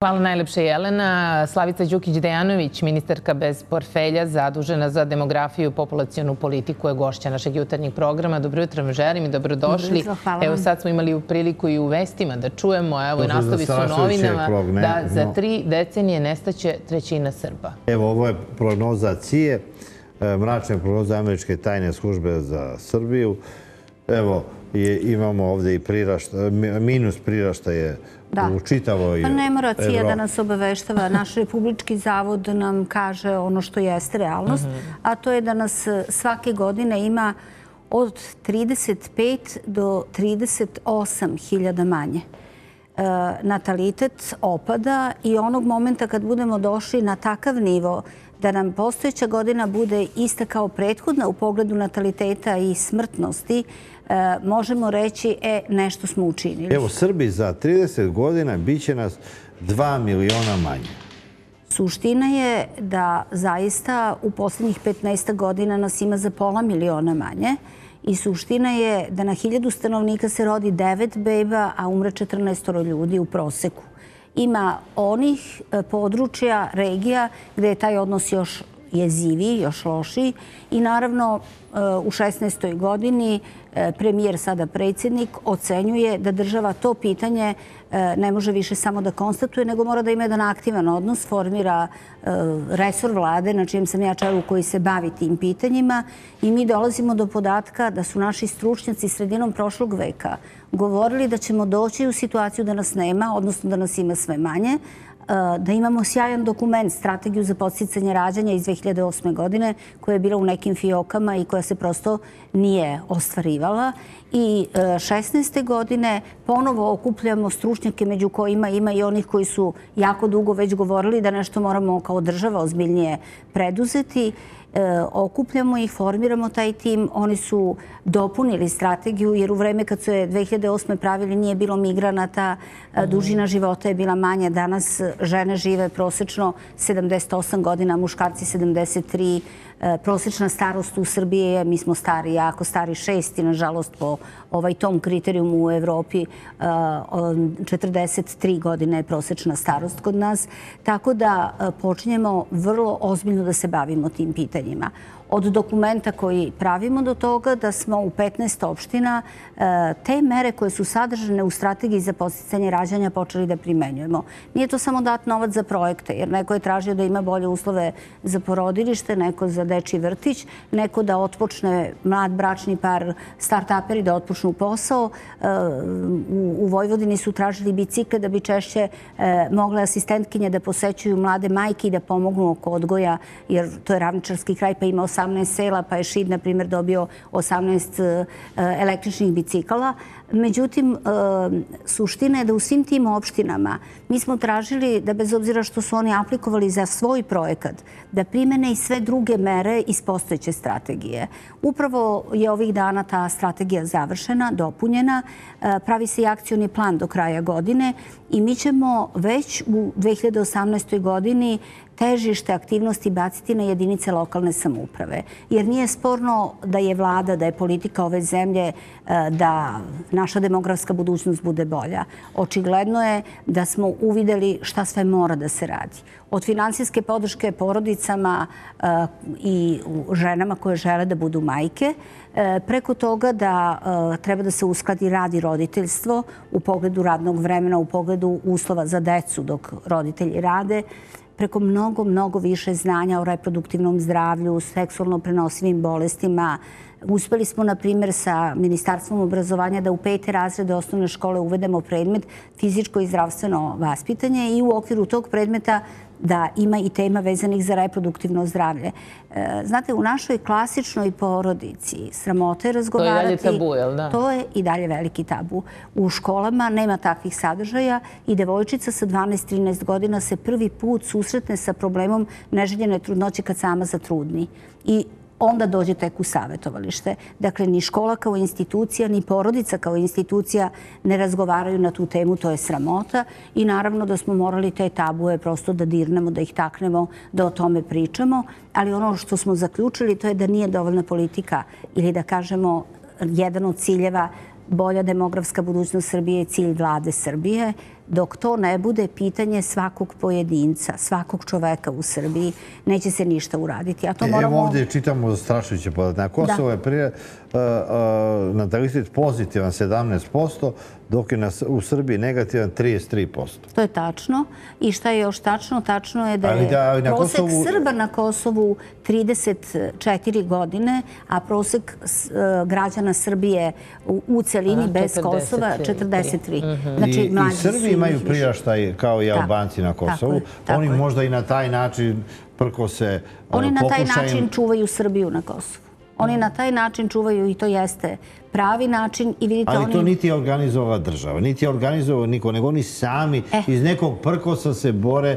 Hvala najlepše, Jelena. Slavica Đukić-Dejanović, ministarka bez portfelja, zadužena za demografiju i populacionu politiku, je gošća našeg jutarnjeg programa. Dobro jutro vam želim i dobrodošli. Evo sad smo imali priliku i u vestima da čujemo, evo i nastavi su novinama, da za 3 decenije nestaće trećina Srba. Evo, ovo je prognoza CIA, mračna prognoza američke tajne službe za Srbiju. Evo, imamo ovdje i minus priraštaje u čitavoj Evropi. Pa ne mora CIA da nas obaveštava. Naš Republički zavod nam kaže ono što jeste realnost, a to je da nas svake godine ima od 35 do 38 hiljada manje. Natalitet opada i onog momenta kad budemo došli na takav nivo da nam postojeća godina bude ista kao prethodna u pogledu nataliteta i smrtnosti, možemo reći, nešto smo učinili. Evo, Srbi za 30 godina bit će nas 2 miliona manje. Suština je da zaista u posljednjih 15 godina nas ima za pola miliona manje i suština je da na 1000 stanovnika se rodi 9 beba, a umre 14 ljudi u proseku. Ima onih područja, regija, gde je taj odnos još jeziviji, još lošiji i naravno u 16. godini premijer, sada predsjednik, ocenjuje da država to pitanje ne može više samo da konstatuje, nego mora da ima jedan aktivan odnos, formira resor vlade na čijem sam ja čelu koji se bavi tim pitanjima i mi dolazimo do podatka da su naši stručnjaci sredinom prošlog veka govorili da ćemo doći u situaciju da nas nema, odnosno da nas ima sve manje, da imamo sjajan dokument, strategiju za podsticanje rađanja iz 2008. godine koja je bila u nekim fiokama i koja se prosto nije ostvarivala. I 16. godine ponovo okupljamo stručnjake među kojima ima i onih koji su jako dugo već govorili da nešto moramo kao država ozbiljnije preduzeti. Okupljamo ih, formiramo taj tim. Oni su dopunili strategiju jer u vreme kad su je 2008. pravili nije bilo migranata, dužina života je bila manja. Danas žene žive prosečno 78 godina, muškarci 73. Prosečna starost u Srbiji je, mi smo stari, jako stari, 6 i nažalost po tom kriterijumu u Evropi 43 godine je prosečna starost kod nas. Tako da počinjemo vrlo ozbiljno da se bavimo tim pitanjima. Od dokumenta koji pravimo do toga da smo u 15 opština te mere koje su sadržane u strategiji za podsticanje rađanja počeli da primenjujemo. Nije to samo dat novac za projekte, jer neko je tražio da ima bolje uslove za porodilište, neko za dečji vrtić, neko da otpočne mlad bračni par, start-uperi da otpočnu posao. U Vojvodini su tražili bicikle da bi češće mogle asistentkinje da posećuju mlade majke i da pomognu oko odgoja, jer to je ravničarski kraj pa ima 18 sela, pa je Šid, na primjer, dobio 18 električnih bicikala. Međutim, suština je da u svim tim opštinama mi smo tražili da bez obzira što su oni aplikovali za svoj projekat, da primene i sve druge mere iz postojeće strategije. Upravo je ovih dana ta strategija završena, dopunjena, pravi se i akcioni plan do kraja godine i mi ćemo već u 2018. godini težište aktivnosti baciti na jedinice lokalne samouprave. Jer nije sporno da je vlada, da je politika ove zemlje, da naša demografska budućnost bude bolja. Očigledno je da smo uvideli šta sve mora da se radi. Od finansijske podrške porodicama i ženama koje žele da budu majke, preko toga da treba da se uskladi rad i roditeljstvo u pogledu radnog vremena, u pogledu uslova za decu dok roditelji rade, preko mnogo više znanja o reproduktivnom zdravlju, seksualno prenosivim bolestima. Uspeli smo, na primjer, sa Ministarstvom obrazovanja da u 5. razrede osnovne škole uvedemo predmet fizičko i zdravstveno vaspitanje i u okviru tog predmeta da ima i tema vezanih za reproduktivno zdravlje. Znate, u našoj klasičnoj porodici sramota je razgovarati. To je i dalje tabu, jel da? To je i dalje veliki tabu. U školama nema takvih sadržaja i devojčica sa 12-13 godina se prvi put susretne sa problemom neželjene trudnoće kad sama zatrudni. I onda dođe tek u savjetovalište. Dakle, ni škola kao institucija, ni porodica kao institucija ne razgovaraju na tu temu, to je sramota. I naravno da smo morali te tabue prosto da dirnemo, da ih taknemo, da o tome pričamo. Ali ono što smo zaključili to je da nije dovoljna politika ili da kažemo jedan od ciljeva bolja demografska budućnost Srbije je cilj vlade Srbije, dok to ne bude pitanje svakog pojedinca, svakog čoveka u Srbiji, neće se ništa uraditi. Evo ovdje čitamo zastrašujuće podatke. Na Kosovo je natalitet pozitivan 17%, dok je u Srbiji negativan 33%. To je tačno. I šta je još tačno? Tačno je da je prosek Srba na Kosovu 34 godine, a prosek građana Srbije u celini bez Kosova 43. I Srbi imaju priraštaj kao i Albanci na Kosovu. Oni možda i na taj način prkose pokušaju... Oni na taj način čuvaju Srbiju na Kosovu. Oni na taj način čuvaju i to jeste pravi način. Ali to niti je organizovala država, niti je organizovao niko, nego oni sami iz nekog prkosa se bore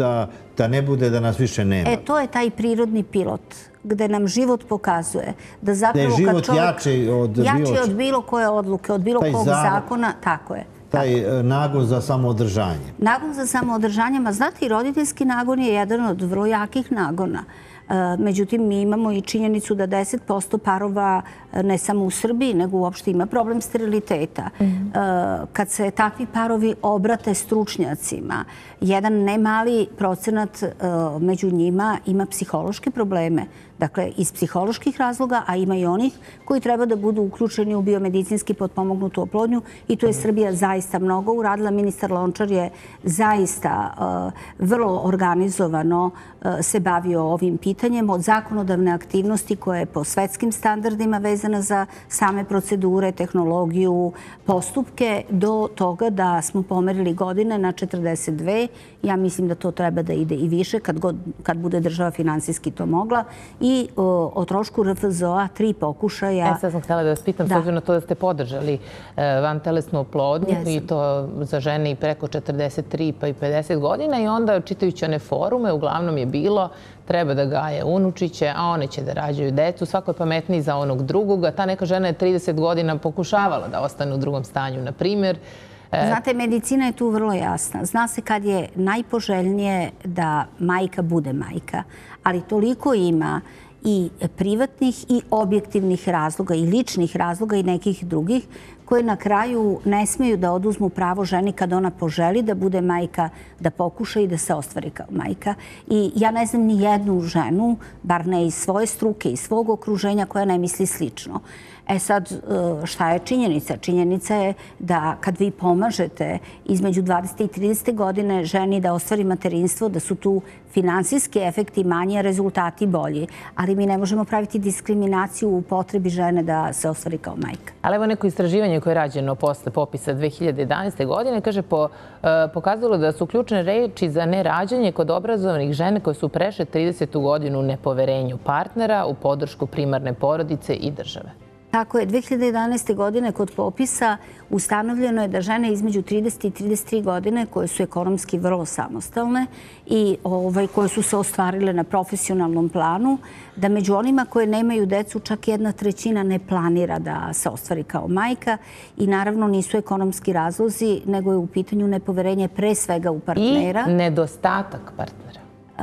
da ne bude da nas više nema. To je taj prirodni pilot gde nam život pokazuje da zapravo kad čovjek... Da je život jači od bilo koje odluke, od bilo kog zakona, tako je. Taj nagon za samoodržanje. Nagon za samoodržanje, ma znate, i roditeljski nagon je jedan od vrlo jakih nagona. Međutim, mi imamo i činjenicu da 10% parova, ne samo u Srbiji, nego uopšte ima problem steriliteta. Kad se takvi parovi obrate stručnjacima, jedan nemali procenat među njima ima psihološke probleme. Dakle, iz psiholoških razloga, a ima i onih koji treba da budu uključeni u biomedicinski potpomognutu oplodnju i tu je Srbija zaista mnogo uradila. Ministar Lončar je zaista vrlo organizovano se bavio ovim pitanjem od zakonodavne aktivnosti koja je po svetskim standardima vezana za same procedure, tehnologiju, postupke do toga da smo pomerili godine na 42. Ja mislim da to treba da ide i više kad bude država finansijski to mogla. I o trošku RFZO-a 3 pokušaja. Sad sam htjela da vas pitam, s obzirom na to da ste podržali vantelesnu oplodnju i to za žene i preko 43 pa i 50 godina i onda čitajući one forume, uglavnom je bilo treba da gaje unučiće, a one će da rađaju decu. Svako je pametniji za onog drugog, a ta neka žena je 30 godina pokušavala da ostane u drugom stanju, na primjer. Znate, medicina je tu vrlo jasna. Zna se kad je najpoželjnije da majka bude majka, ali toliko ima i privatnih i objektivnih razloga i ličnih razloga i nekih drugih koje na kraju ne smeju da oduzmu pravo ženi kad ona poželi da bude majka, da pokuša i da se ostvari kao majka. I ja ne znam ni jednu ženu, bar ne iz svoje struke, iz svog okruženja koja ne misli slično. Sad, šta je činjenica? Činjenica je da kad vi pomažete između 20. i 30. godine ženi da ostvari materinstvo, da su tu finansijski efekti manji, a rezultati bolji. Ali mi ne možemo praviti diskriminaciju u potrebi žene da se ostvari kao majka. Ali evo neko istraživanje koje je rađeno posle popisa 2011. godine, kaže, pokazalo da su ključne reči za nerađanje kod obrazovanih žene koje su prešle 30. godinu u nepoverenju partnera, u podršku primarne porodice i države. Tako je. 2011. godine kod popisa ustanovljeno je da žene između 30 i 33 godine koje su ekonomski vrlo samostalne i koje su se ostvarile na profesionalnom planu, da među onima koje nemaju decu čak 1/3 ne planira da se ostvari kao majka i naravno nisu ekonomski razlozi, nego je u pitanju nepoverenje pre svega u partnera. I nedostatak partnera.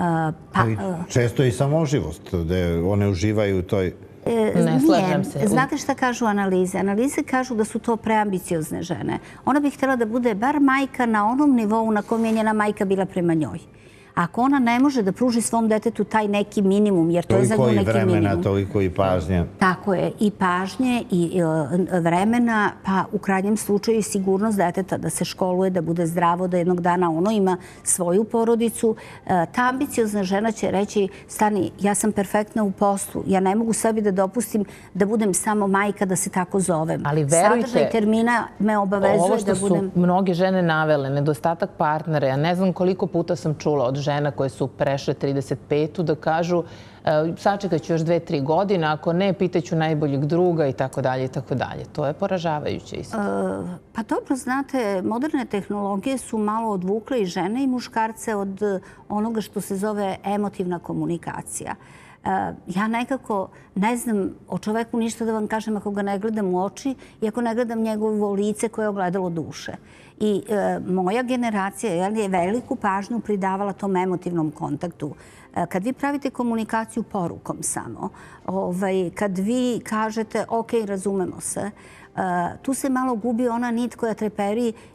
Često i samoživost, da one uživaju u toj... Ne slažem se. Znate šta kažu analize? Analize kažu da su to preambiciozne žene. Ona bi htjela da bude bar majka na onom nivou na kom je njena majka bila prema njoj. Ako ona ne može da pruži svom detetu taj neki minimum, jer to je za nju neki minimum. Toliko i vremena, toliko i pažnje. Tako je. I pažnje i vremena, pa u krajnjem slučaju i sigurnost deteta da se školuje, da bude zdravo, da jednog dana ono ima svoju porodicu. Ta ambiciozna žena će reći, stani, ja sam perfektna u poslu, ja ne mogu sebi da dopustim da budem samo majka, da se tako zovem. Ali verujte, sadržaj termina me obavezuje da budem... Ovo što su mnoge žene navele, nedostatak partnera, ja ne znam koliko puta sam čula od žena koje su prešle 35. da kažu sačekat ću još 2-3 godine, ako ne, pitaću najboljeg druga i tako dalje i tako dalje. To je poražavajuće isto. Pa dobro, znate, moderne tehnologije su malo odvukle i žene i muškarce od onoga što se zove emotivna komunikacija. Ja nekako ne znam o čoveku ništa da vam kažem ako ga ne gledam u oči i ako ne gledam njegovo lice koje je ogledalo duše. I moja generacija je veliku pažnju pridavala tom emotivnom kontaktu. Kad vi pravite komunikaciju porukom samo, kad vi kažete ok, razumemo se, tu se malo gubi ona nit koja treperi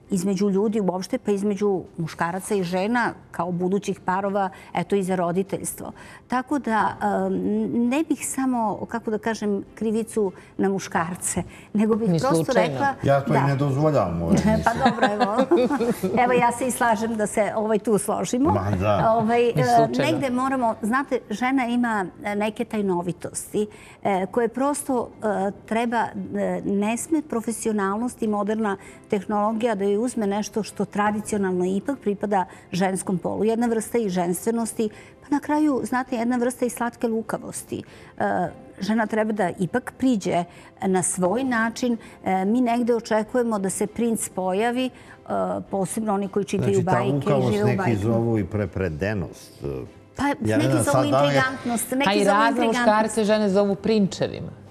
između ljudi uopšte, pa između muškaraca i žena kao budućih parova, eto i za roditeljstvo. Tako da ne bih samo, kako da kažem, krivicu na muškarce, nego bih prosto rekla... Ja to i ne dozvoljavam u ovoj emisiji. Pa dobro, evo ja se i slažem da se tu složimo. Ma da. Negde moramo, znate, žena ima neke tajnovitosti koje prosto treba, ne sme profesionalnost i moderna tehnologija da joj uzme nešto što tradicionalno ipak pripada ženskom polu. Jedna vrsta i ženstvenosti, pa na kraju, znate, jedna vrsta i slatke lukavosti. Žena treba da ipak priđe na svoj način. Mi negde očekujemo da se princ pojavi, posebno oni koji čitaju bajke i žive u bajkama. Znači, ta lukavost neki zovu i prepredenost. Pa neki zovu intrigantnost. A i razne muškarce žene zovu prinčevima.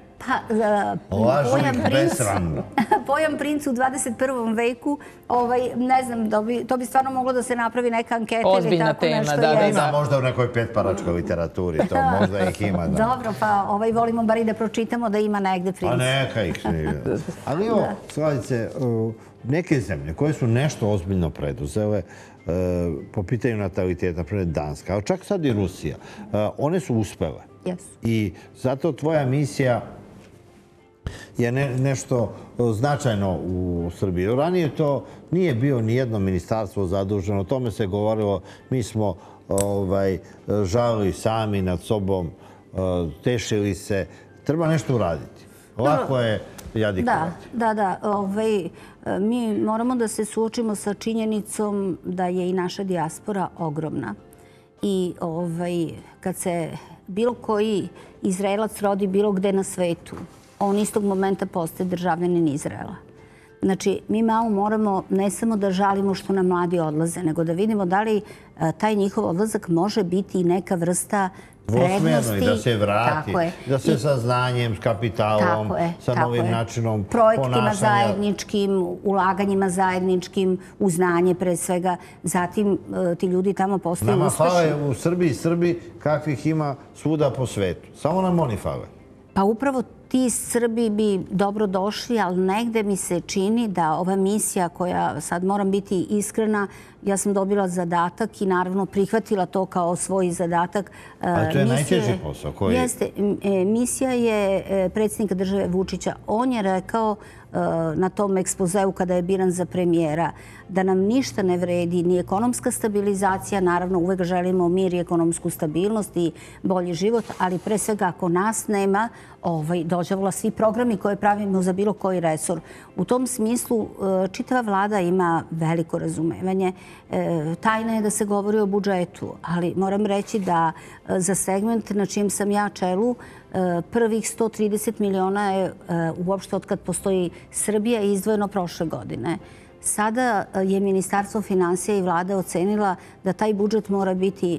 Pojam princ u 21. veku, ne znam, to bi stvarno moglo da se napravi neka anketa ili tako nešto. Ima možda u nekoj petparačkoj literaturi, to možda ih ima. Dobro, pa volimo bar i da pročitamo da ima negde princ. A neka ih nije. Ali evo, Slavice, neke zemlje koje su nešto ozbiljno preduzele po pitanju nataliteta, naprimjer Danska, a čak sad i Rusija, one su uspele. I zato tvoja misija je nešto značajno u Srbiji. Ranije to nije bio ni jedno ministarstvo zaduženo, o tome se govorilo, mi smo žalili sami nad sobom, tešili se. Treba nešto uraditi. Lako je jadikovati. Da. Mi moramo da se suočimo sa činjenicom da je i naša dijaspora ogromna. I kad se bilo koji Izraelac rodi bilo gde na svetu, on istog momenta postaje državljanin Izraela. Znači, mi malo moramo ne samo da žalimo što nam mladi odlaze, nego da vidimo da li taj njihov odlazak može biti i neka vrsta prednosti. Dvosmjerno i da se vrati, da se sa znanjem, s kapitalom, sa novim načinom ponašanja. Projektima zajedničkim, ulaganjima zajedničkim, u znanje pre svega. Zatim ti ljudi tamo postaju uspešni. Nama fale u Srbiji kakvih ima svuda po svetu. Samo nam oni fale. Pa upravo ti Srbi bi dobro došli, ali negde mi se čini da ova misija koja, sad moram biti iskrena, ja sam dobila zadatak i naravno prihvatila to kao svoj zadatak. Ali to je najteži posao. Jeste. Misija je predsjednika države Vučića. On je rekao na tom ekspozeu kada je biran za premijera da nam ništa ne vredi, ni ekonomska stabilizacija, naravno uvek želimo mir i ekonomsku stabilnost i bolji život, ali pre svega ako nas nema, dođavola svi programi koje pravimo za bilo koji resor. U tom smislu čitava vlada ima veliko razumevanje. Tajna je da se govori o budžetu, ali moram reći da za segment na čijem sam ja čelu prvih 130 miliona je uopšte od kad postoji Srbija izdvojeno prošle godine. Sada je Ministarstvo finansija i vlada ocenila da taj budžet mora biti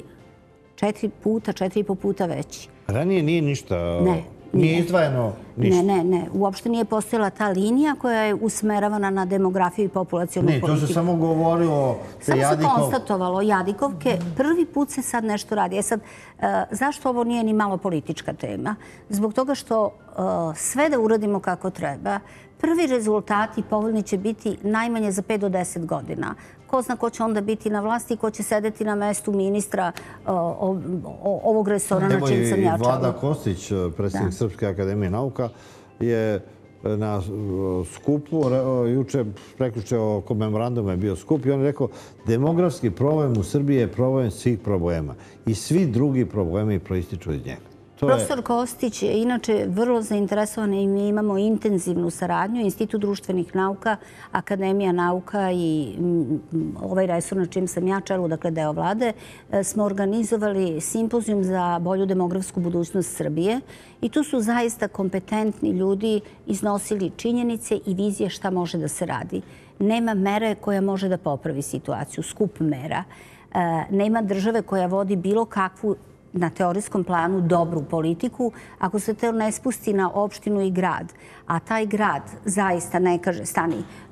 4,5 puta veći. Ranije nije ništa... Ne. Nije izdvajeno ništa? Ne. Uopšte nije postojala ta linija koja je usmeravana na demografiju i populacionu politiku. Ne, to se samo govorilo... Samo se konstatovalo Jadikovke. Prvi put se sad nešto radi. Sad, zašto ovo nije ni malo politička tema? Zbog toga što sve da uradimo kako treba, prvi rezultati povoljni će biti najmanje za 5 do 10 godina. Ko zna ko će onda biti na vlasti i ko će sedeti na mestu ministra ovog resora na čim sam ja čela. Vlada Kostić, predsjednik Srpske akademije nauka, je na skupu, juče prekjuče oko memoranduma je bio skup i on je rekao demografski problem u Srbiji je problem svih problema i svi drugi problemi proističu iz njega. Profesor Kostić je inače vrlo zainteresovan i mi imamo intenzivnu saradnju. Institut društvenih nauka, Akademija nauka i ovaj resor na čim sam ja čelu, dakle deo vlade, smo organizovali simpozijum za bolju demografsku budućnost Srbije i tu su zaista kompetentni ljudi iznosili činjenice i vizije šta može da se radi. Nema mere koja može da popravi situaciju, skup mera. Nema države koja vodi bilo kakvu na teorijskom planu dobru politiku, ako se to ne spusti na opštinu i grad, a taj grad zaista ne kaže stani,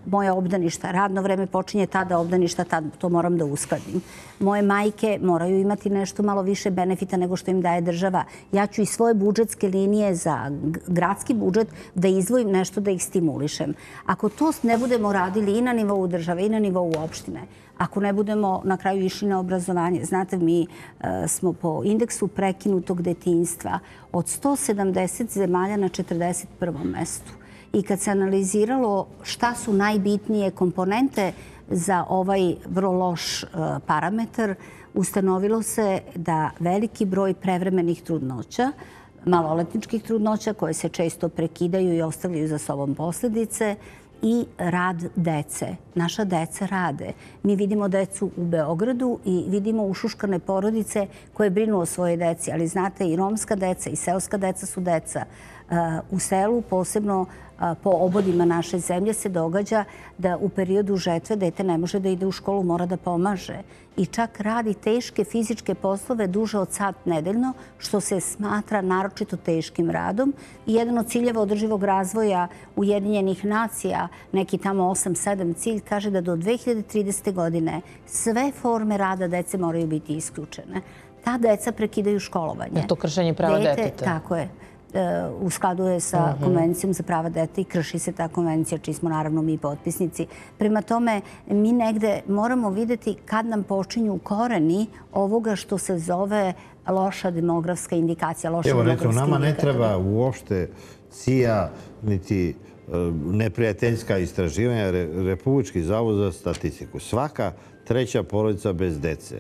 moja obdaništa. Radno vreme počinje tada, obdaništa tada, to moram da uskladim. Moje majke moraju imati nešto malo više benefita nego što im daje država. Ja ću i svoje budžetske linije za gradski budžet da izdvojim nešto da ih stimulišem. Ako to ne budemo radili i na nivou države i na nivou opštine, ako ne budemo na kraju išli na obrazovanje. Znate, mi smo po indeksu prekinutog detinjstva od 170 zemalja na 41. mestu. I kad se analiziralo šta su najbitnije komponente za ovaj vrlo loš parametar, ustanovilo se da veliki broj prevremenih trudnoća, maloletničkih trudnoća koje se često prekidaju i ostavljaju za sobom posljedice, i rad dece. Naša deca rade. Mi vidimo decu u Beogradu i vidimo ušuškane porodice koje brinu o svojoj deci. Ali znate, i romska deca i seoska deca su deca. U selu, posebno po obodima naše zemlje, se događa da u periodu žetve dete ne može da ide u školu, mora da pomaže. I čak radi teške fizičke poslove duže od sat nedeljno, što se smatra naročito teškim radom. I jedan od ciljeva održivog razvoja Ujedinjenih nacija, neki tamo 8-7 cilj, kaže da do 2030. godine sve forme rada dece moraju biti isključene. Ta deca prekidaju školovanje. Je to kršenje prava deteta? Tako je. U skladu je sa Konvencijom za prava deteta i krši se ta konvencija, čiji smo naravno mi potpisnici. Prema tome, mi negde moramo vidjeti kad nam počinju koreni ovoga što se zove loša demografska indikacija. Evo, recimo, nama ne treba uopšte CIA niti neprijateljska istraživanja, Republički zavod za statistiku. Svaka treća porodica bez dece.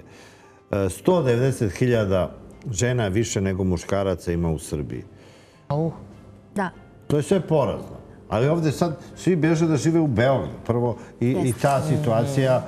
190.000 žena više nego muškaraca ima u Srbiji. Da. To je sve porazno. Ali ovdje sad svi beže da žive u Beogradu. Prvo, i ta situacija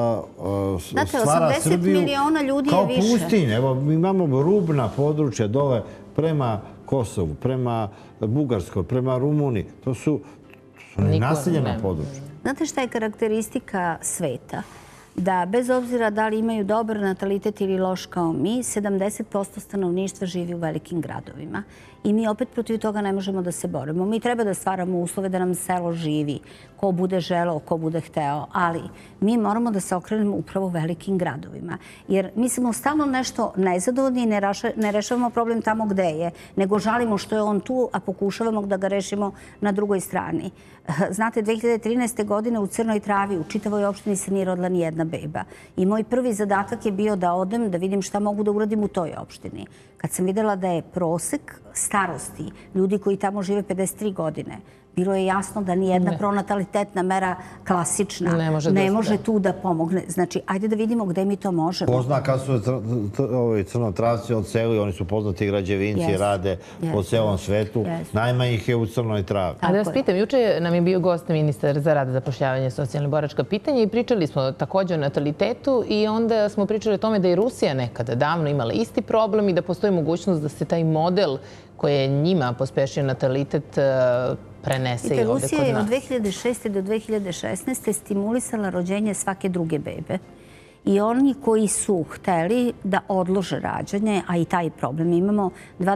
stvara Srbiju kao pustinj. Evo, mi imamo rubna područja dole prema Kosovu, prema Bugarskoj, prema Rumuniji. To su nenaseljena područja. Znate šta je karakteristika sveta? Da bez obzira da li imaju dobar natalitet ili loš kao mi, 70% stanovništva živi u velikim gradovima. I mi opet protiv toga ne možemo da se borimo. Mi treba da stvaramo uslove da nam selo živi, ko bude želeo, ko bude hteo, ali mi moramo da se okrenemo upravo velikim gradovima. Jer mi smo stalno nešto nezadovoljni i ne rešavamo problem tamo gde je, nego žalimo što je on tu, a pokušavamo da ga rešimo na drugoj strani. Znate, 2013. godine u Crnoj Travi, u čitavoj opštini se nije rodila ni jedna beba. I moj prvi zadatak je bio da odem, da vidim šta mogu da uradim u toj opštini. Kad sam videla da je prosek starosti ljudi koji tamo žive 53 godine, bilo je jasno da nijedna pronatalitetna mera klasična ne može tu da pomogne. Znači, ajde da vidimo gde mi to možemo. Pozna kad su crnotravci odselili, oni su poznati građevinci, rade po celom svetu. Najmanje ih je u Crnoj Travi. A da vas pitam, juče nam je bio gost ministar za rad, zapošljavanje, socijalne boračka pitanja i pričali smo također o natalitetu i onda smo pričali o tome da je Rusija nekada davno imala isti problem i da postoji mogućnost da se taj model koji je njima pospešio natalitet prenese i ovdje kod nas. Rusija je od 2006. do 2016. stimulisala rođenje svake druge bebe. I oni koji su hteli da odlože rađanje, a i taj problem imamo,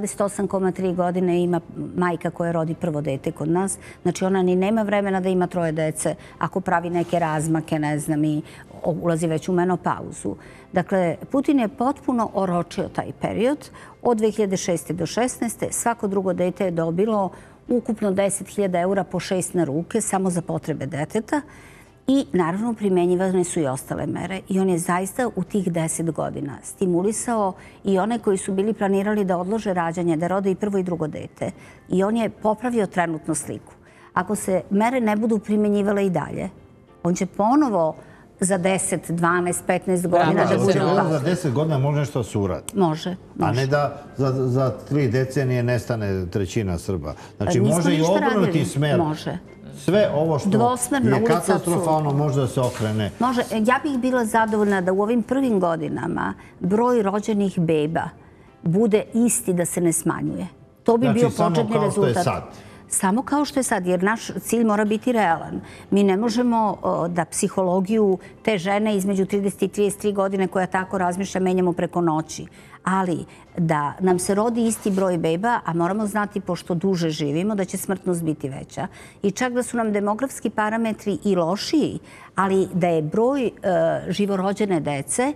28,3 godine ima majka koja rodi prvo dete kod nas. Znači ona ni nema vremena da ima 3 dece ako pravi neke razmake, ne znam, i ulazi već u menopauzu. Dakle, Putin je potpuno oročio taj period. Od 2006. do 2016. svako drugo dete je dobilo ukupno 10.000 eura po 6 na ruke, samo za potrebe deteta. I naravno primjenjivane su i ostale mere. I on je zaista u tih 10 godina stimulisao i one koji su bili planirali da odlože rađanje, da rode i prvo i drugo dete. I on je popravio trenutnu sliku. Ako se mere ne budu primjenjivale i dalje, on će ponovo za 10, 12, 15 godina da bude upad. Za 10 godina može nešto se uradi. Može. A ne da za 3 decenije nestane trećina Srba. Znači može i obrnuti smer. Može. Sve ovo što je katastrofalno može da se okrene. Može. Ja bih bila zadovoljna da u ovim prvim godinama broj rođenih beba bude isti, da se ne smanjuje. To bi bio početni rezultat. Znači samo kao što je sad. samo kao što je sad, jer naš cilj mora biti realan. Mi ne možemo da psihologiju te žene između 30 i 33 godine koja tako razmišlja menjamo preko noći. Ali da nam se rodi isti broj beba, a moramo znati, pošto duže živimo, da će smrtnost biti veća. I čak da su nam demografski parametri i lošiji, ali da je broj živorođene dece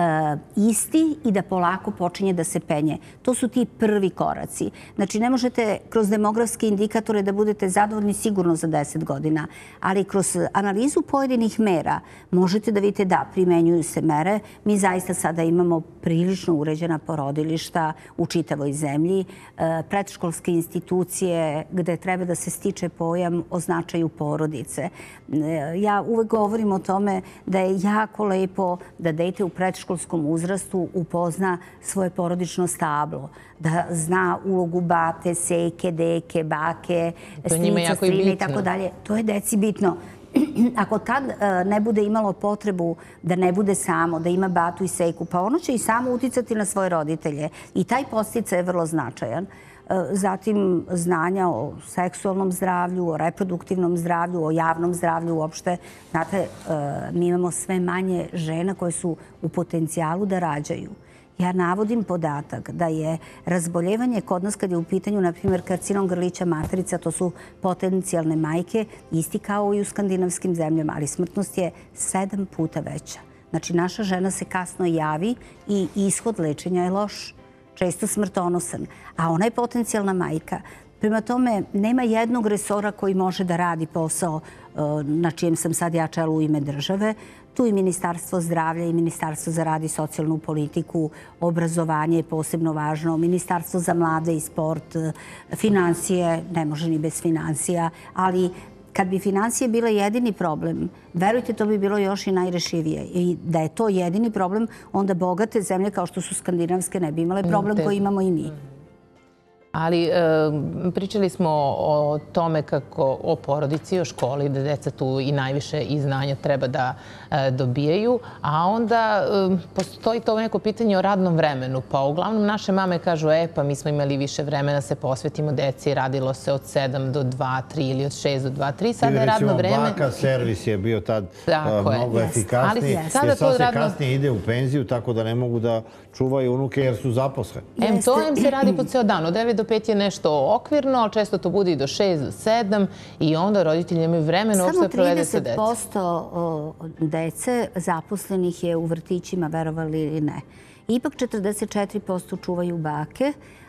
isti i da polako počinje da se penje. To su ti prvi koraci. Znači, ne možete kroz demografske indikatore da budete zadovoljni sigurno za 10 godina, ali kroz analizu pojedinih mera možete da vidite da primenjuju se mere. Mi zaista sada imamo prilično uređena porodilišta u čitavoj zemlji, predškolske institucije gde treba da se stiče pojam o značaju porodice. Ja uvek govorim o tome da je jako lepo da dete u predškolskom uzrastu upozna svoje porodično stablo, da zna ulogu bate, seke, deke, bake, strica, strine i tako dalje. To je deci bitno. Ako tad ne bude imalo potrebu da ne bude samo, da ima batu i seku, pa ono će i samo uticati na svoje roditelje. I taj podsticaj je vrlo značajan. Zatim znanja o seksualnom zdravlju, o reproduktivnom zdravlju, o javnom zdravlju uopšte. Znate, mi imamo sve manje žena koje su u potencijalu da rađaju. Ja navodim podatak da je razboljevanje kod nas kad je u pitanju, na primjer, karcinom grlića materica, to su potencijalne majke, isti kao i u skandinavskim zemljama, ali smrtnost je 7 puta veća. Znači, naša žena se kasno javi i ishod lečenja je loš, često smrtonosan, a ona je potencijalna majka. Prema tome, nema jednog resora koji može da radi posao na čijem sam sad ja čelu u ime države. Tu i Ministarstvo zdravlja i Ministarstvo za rad i socijalnu politiku, obrazovanje je posebno važno, Ministarstvo za mlade i sport, financije, ne može ni bez financija, ali kad bi financije bile jedini problem, verujte, to bi bilo još i najrešivije. I da je to jedini problem, onda bogate zemlje kao što su skandinavske ne bi imale problem koji imamo i mi. Ali pričali smo o tome kako o porodici, o školi, da deca tu i najviše i znanja treba da dobijaju, a onda postoji to neko pitanje o radnom vremenu. Pa uglavnom naše mame kažu, pa mi smo imali više vremena se posvetimo deci, radilo se od 7 do 2, 3 ili od 6 do 2, 3. Sada je radno vreme... Recimo, baka servis je bio tad mnogo efikasniji, jer sad se kasnije ide u penziju, tako da ne mogu da čuvaju unuke jer su zaposleni. To im se radi po ceo dan. Od 9 do 5 je nešto okvirno, ali često to bude i do 6 do 7 i onda roditelji imaju vremena uopšte provede sa decom. Samo 30% dece zaposlenih je u vrtićima, verovali ili ne. Ipak 44% čuvaju bake,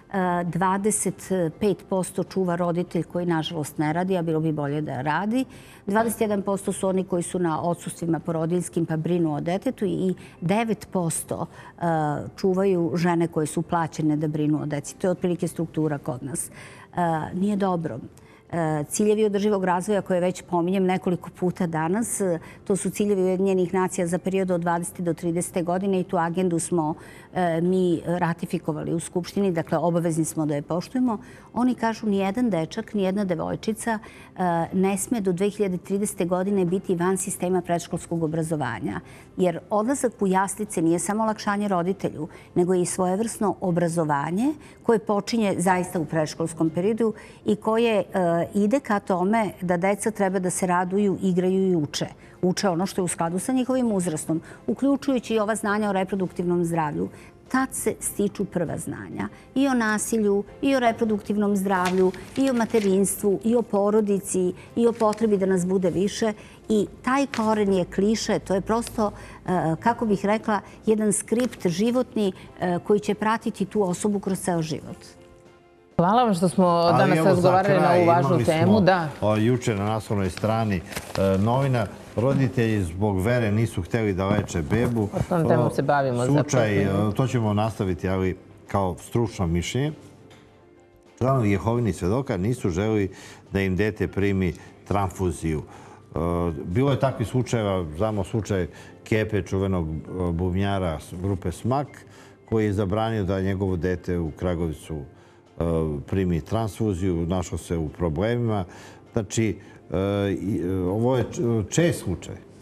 25% čuva roditelj koji nažalost ne radi, a bilo bi bolje da radi. 21% su oni koji su na odsustvima porodiljskim pa brinu o detetu i 9% čuvaju žene koje su plaćene da brinu o deci. To je otprilike struktura kod nas. Nije dobro. Ciljevi održivog razvoja koje već pominjem nekoliko puta danas, to su ciljevi Ujedinjenih nacija za period od 20. do 30. godine i tu agendu smo mi ratifikovali u Skupštini, dakle obavezni smo da je poštujemo. Oni kažu nijedan dečak, nijedna devojčica ne sme do 2030. godine biti van sistema predškolskog obrazovanja. Jer odlazak u jaslice nije samo olakšanje roditelju, nego je i svojevrsno obrazovanje koje počinje zaista u predškolskom periodu i koje ide ka tome da deca treba da se raduju, igraju i uče. Uče ono što je u skladu sa njihovim uzrastom, uključujući i ova znanja o reproduktivnom zdravlju. Tad se stiču prva znanja i o nasilju, i o reproduktivnom zdravlju, i o materinstvu, i o porodici, i o potrebi da nas bude više. I taj koren je kliše, to je prosto, kako bih rekla, jedan skript životni koji će pratiti tu osobu kroz ceo život. Hvala vam što smo danas razgovarali na ovu važnu temu. Juče na naslovnoj strani novina, roditelji zbog vere nisu hteli da leče bebu. O tom temu se bavimo zapravo. To ćemo nastaviti, ali kao stručno mišljenje. Članovi Jehovinih svedoka nisu želeli da im dete primi transfuziju. Bilo je takvih slučajeva, znamo slučaj Kepe, čuvenog bubnjara grupe Smak, koji je zabranio da njegovo dete u Kragovicu primi transfuziju, našao se u problemima. Znači, ovo je čest slučaj.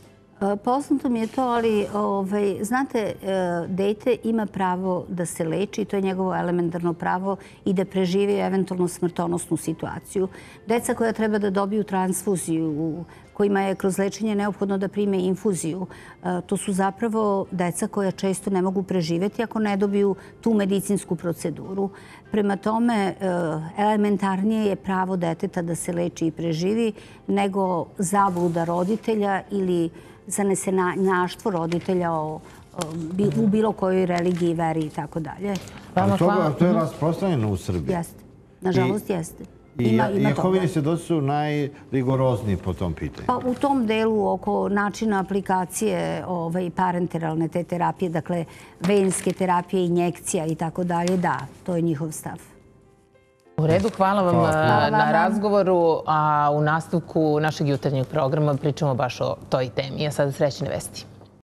Poznato mi je to, ali znate, dete ima pravo da se leči, to je njegovo elementarno pravo i da preživi eventualno smrtonosnu situaciju. Deca koja treba da dobiju transfuziju, kojima je kroz lečenje neophodno da prime infuziju, to su zapravo deca koja često ne mogu preživjeti ako ne dobiju tu medicinsku proceduru. Prema tome, elementarnije je pravo deteta da se leči i preživi nego zabluda roditelja ili zanesenaštvo roditelja u bilo kojoj religiji, veri i tako dalje. To je rasprostranjeno u Srbiji. Jeste. Nažalost, jeste. I Jehovini svjedoci su najrigorozniji po tom pitanju. Pa u tom delu oko načina aplikacije parenteralne te terapije, dakle venske terapije, injekcija i tako dalje, da, to je njihov stav. U redu, hvala vam na razgovoru, a u nastavku našeg jutarnjeg programa pričamo baš o toj temi. A sada srećne vesti.